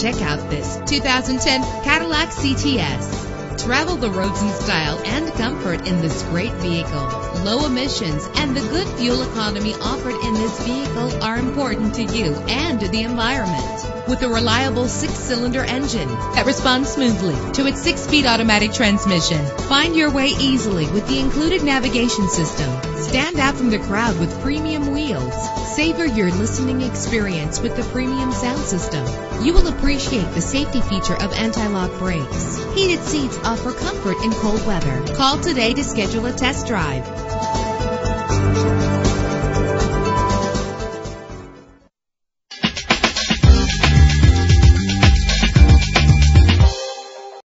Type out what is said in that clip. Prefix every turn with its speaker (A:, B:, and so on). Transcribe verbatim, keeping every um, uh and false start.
A: Check out this two thousand ten Cadillac C T S. Travel the roads in style and comfort in this great vehicle. Low emissions and the good fuel economy offered in this vehicle are important to you and to the environment. With a reliable six-cylinder engine that responds smoothly to its six-speed automatic transmission. Find your way easily with the included navigation system. Stand out from the crowd with premium wheels. Savor your listening experience with the premium sound system. You will appreciate the safety feature of anti-lock brakes. Heated seats offer comfort in cold weather. Call today to schedule a test drive.